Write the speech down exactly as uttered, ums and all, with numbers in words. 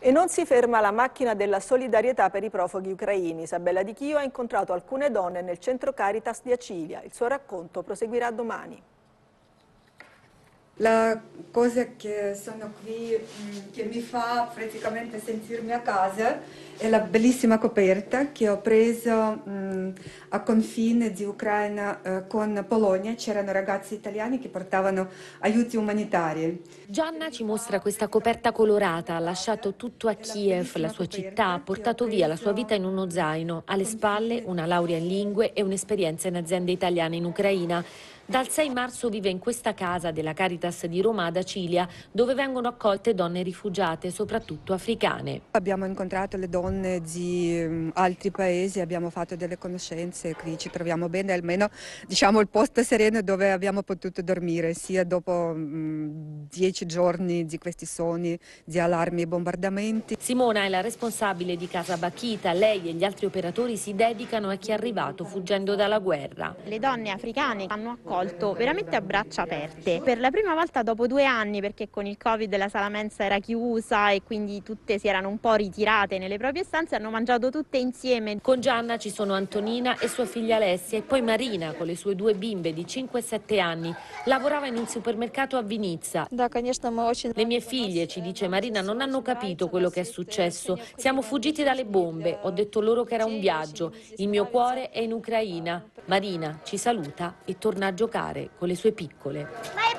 E non si ferma la macchina della solidarietà per i profughi ucraini. Isabella Di Chio ha incontrato alcune donne nel centro Caritas di Acilia. Il suo racconto proseguirà domani. La cosa che sono qui, che mi fa praticamente sentirmi a casa, è la bellissima coperta che ho preso mh, a confine di Ucraina eh, con Polonia. C'erano ragazzi italiani che portavano aiuti umanitari. Gianna ci mostra questa coperta colorata, ha lasciato tutto a Kiev, la sua città, ha portato via la sua vita in uno zaino, alle spalle una laurea in lingue e un'esperienza in aziende italiane in Ucraina. Dal sei marzo vive in questa casa della Caritas di Roma ad Acilia, dove vengono accolte donne rifugiate, soprattutto africane. Abbiamo incontrato le donne di um, altri paesi, abbiamo fatto delle conoscenze, qui ci troviamo bene, almeno diciamo il posto sereno dove abbiamo potuto dormire, sia dopo um, dieci giorni di questi sogni di allarmi e bombardamenti. Simona è la responsabile di Casa Bakhita, lei e gli altri operatori si dedicano a chi è arrivato fuggendo dalla guerra. Le donne africane hanno accolto veramente a braccia aperte. Per la prima volta dopo due anni, perché con il Covid la sala mensa era chiusa e quindi tutte si erano un po' ritirate nelle proprie stanze, hanno mangiato tutte insieme. Con Gianna ci sono Antonina e sua figlia Alessia e poi Marina con le sue due bimbe di cinque e sette anni. Lavorava in un supermercato a Vinizza. Le mie figlie, ci dice Marina, non hanno capito quello che è successo. Siamo fuggiti dalle bombe, ho detto loro che era un viaggio. Il mio cuore è in Ucraina. Marina ci saluta e torna a giocare con le sue piccole.